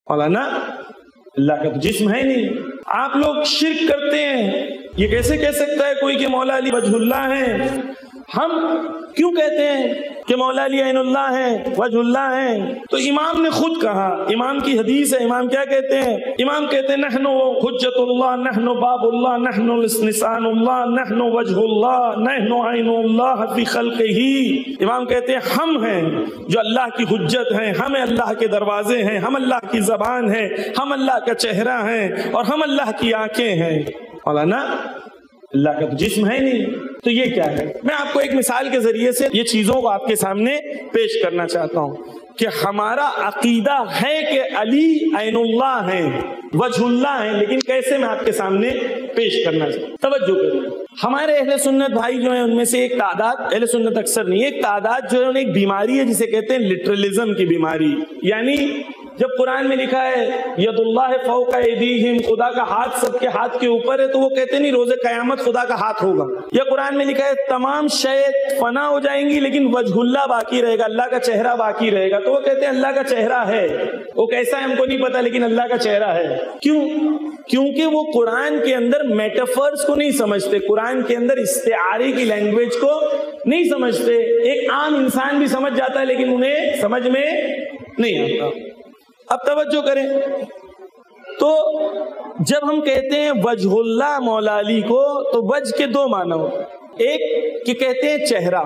مولانا اللہ کا تو جسم ہے نہیں. آپ لوگ شرک کرتے ہیں. یہ کیسے کہہ سکتا ہے کوئی کہ مولا علی وجہ اللہ ہے؟ ہم کیوں کہتے ہیں کہ مولا علی عین اللہ ہے، وجہ اللہ ہے؟ تو امام نے خود کہا، امام کی حدیث ہے. امام کیا کہتے ہیں؟ امام کہتے ہیں نحن حجت اللہ، نحن باب اللہ، نحن لسان اللہ، نحن وجہ اللہ، نحن عین اللہ فی خلقہ. امام کہتے ہیں ہم ہیں جو اللہ کی حجت ہیں، ہمیں اللہ کے دروازے ہیں، ہم اللہ کی زبان ہیں، ہم اللہ کا چہرہ ہیں، اور ہم اللہ کی آنکھیں ہیں. مولانا اللہ کا تو جسم ہے نہیں. تو یہ کیا ہے؟ میں آپ کو ایک مثال کے ذریعے سے یہ چیزوں کو آپ کے سامنے پیش کرنا چاہتا ہوں کہ ہمارا عقیدہ ہے کہ علی عین اللہ ہیں، وجہ اللہ ہیں، لیکن کیسے میں آپ کے سامنے پیش کرنا چاہتا ہوں. توجہ کریں. ہمارے اہل سنت بھائی جو ہیں ان میں سے ایک تعداد، اہل سنت اکثر نہیں، ایک تعداد جو ہے ایک بیماری ہے جسے کہتے ہیں لٹرلزم کی بیماری. یعنی جب قرآن میں لکھا ہے ید اللہ فوق ایدیہم، خدا کا ہاتھ سب کے ہاتھ کے اوپر ہے، تو وہ کہتے نہیں روز قیامت خدا کا ہاتھ ہوگا. یا قرآن میں لکھا ہے تمام شے فنا ہو جائیں گی لیکن وجہ اللہ باقی رہے گا، اللہ کا چہرہ باقی رہے گا. تو وہ کہتے ہیں اللہ کا چہرہ ہے، وہ کیسا ہے ہم کو نہیں پتا لیکن اللہ کا چہرہ ہے. کیوں؟ کیونکہ وہ قرآن کے اندر میٹافرز کو نہیں سمجھتے، قرآن کے اندر استعارے کی لینگویج کو نہیں سمجھتے. ایک عام انسان بھی سمجھ جاتا ہے لیکن انہیں سمجھ میں نہیں آتا. اب توجہ کریں. تو جب ہم کہتے ہیں وجہ اللہ مولا علی کو، تو وجہ کے دو معنی ہوتے ہیں. ایک کہ کہتے ہیں چہرہ،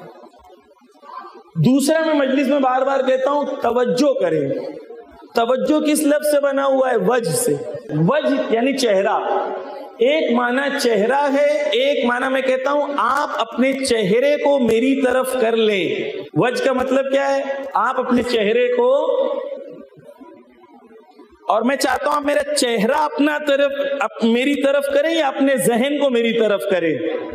دوسرا میں مجلس میں بار بار کہتا ہوں توجہ کریں. توجہ کس لفظ سے بنا ہوا ہے؟ وجہ سے. وجہ یعنی چہرہ. ایک معنی چہرہ ہے، ایک معنی میں کہتا ہوں آپ اپنے چہرے کو میری طرف کر لیں. وجہ کا مطلب کیا ہے؟ آپ اپنے چہرے کو، اور میں چاہتا ہوں آپ میرا چہرہ اپنا طرف میری طرف کریں یا اپنے ذہن کو میری طرف کریں.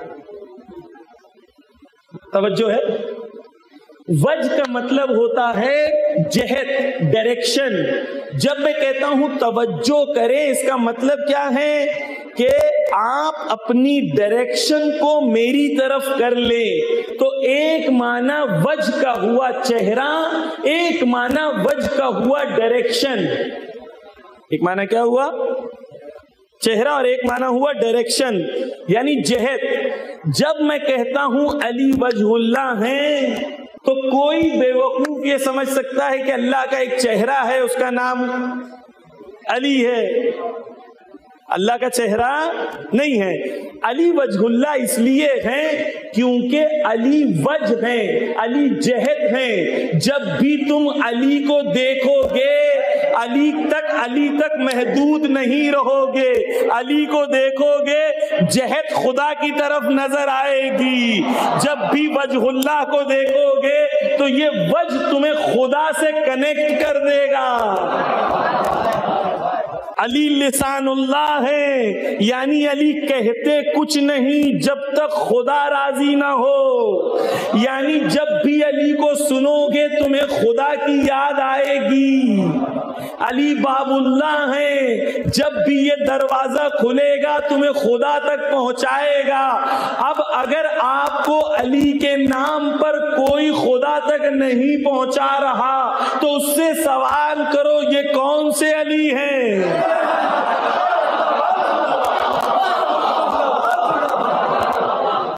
توجہ ہے. وجہ کا مطلب ہوتا ہے جہت، ڈائریکشن. جب میں کہتا ہوں توجہ کریں، اس کا مطلب کیا ہے کہ آپ اپنی ڈائریکشن کو میری طرف کر لیں. تو ایک معنی وجہ کا ہوا چہرہ، ایک معنی وجہ کا ہوا ڈائریکشن. ایک معنی کیا ہوا؟ چہرہ، اور ایک معنی ہوا ڈائریکشن یعنی جہت. جب میں کہتا ہوں علی وجہ اللہ ہیں تو کوئی بے وقوف یہ سمجھ سکتا ہے کہ اللہ کا ایک چہرہ ہے، اس کا نام علی ہے. اللہ کا چہرہ نہیں ہے. علی وجہ اللہ اس لیے ہیں کیونکہ علی وجہ ہیں، علی جہت ہیں. جب بھی تم علی کو دیکھو گے علی تک محدود نہیں رہو گے. علی کو دیکھو گے جہت خدا کی طرف نظر آئے گی. جب بھی وجہ اللہ کو دیکھو گے تو یہ وجہ تمہیں خدا سے کنیکٹ کر دے گا. علی لسان اللہ ہے، یعنی علی کہتے کچھ نہیں جب تک خدا راضی نہ ہو. یعنی جب بھی علی کو سنو گے تمہیں خدا کی یاد آئے گی. علی باب اللہ ہے، جب بھی یہ دروازہ کھلے گا تمہیں خدا تک پہنچائے گا. اب اگر آپ کو علی کے نام پر کوئی خدا تک نہیں پہنچا رہا تو اس سے سوال کرو یہ کون سے علی ہیں؟